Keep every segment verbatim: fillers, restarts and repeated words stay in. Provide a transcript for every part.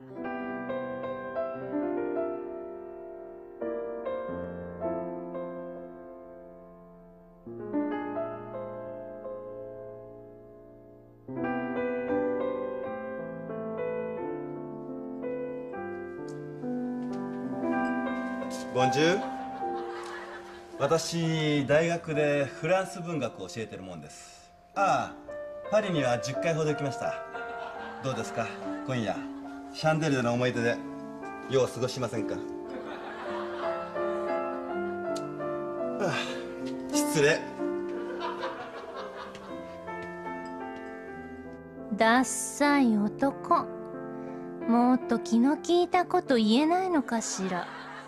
ボンジュール。私大学でフランス文学を教えてるもんです。ああ、パリにはじゅっかいほど行きました。どうですか、今夜シャンデリゼの思い出で夜を過ごしませんか？ああ、失礼。 ダッサい男、もっと気の利いたこと言えないのかしら。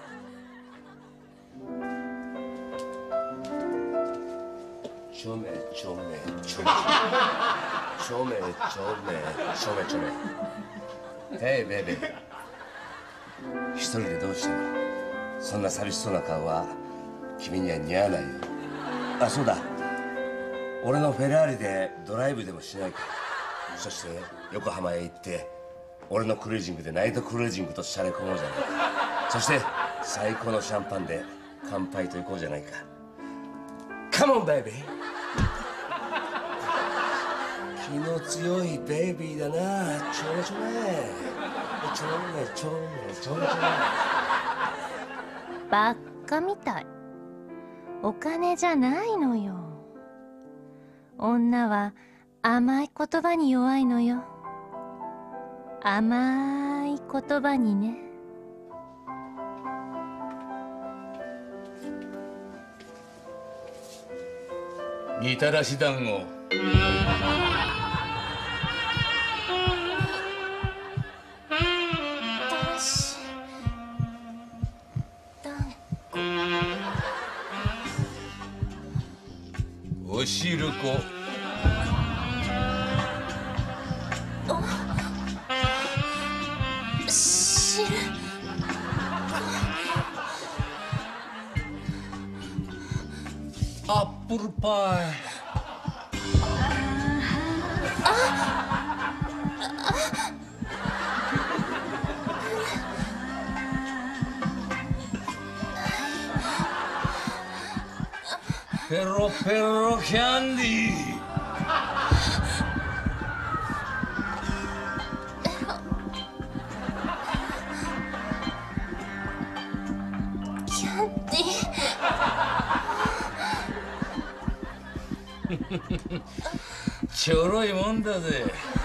ちょめちょめちょめちょめちょめちょめちょめ。ヘイベイベー。一人でどうしたの？そんな寂しそうな顔は君には似合わないよ。あ、そうだ、俺のフェラーリでドライブでもしないか。そして横浜へ行って俺のクルージングでナイトクルージングとしゃれ込もうじゃないか。そして最高のシャンパンで乾杯と行こうじゃないか。カモンベイビー。気の強いベイビーだな。ちょめちょめちょめちょめちょめちょめ。 バッカみたい。お金じゃないのよ。女は甘い言葉に弱いのよ。甘い言葉にね。 みたらし団子。おしるこ。 しるアップルパイ。ペロペロキャンディー。 キャンディー。 ちょろいもんだぜ。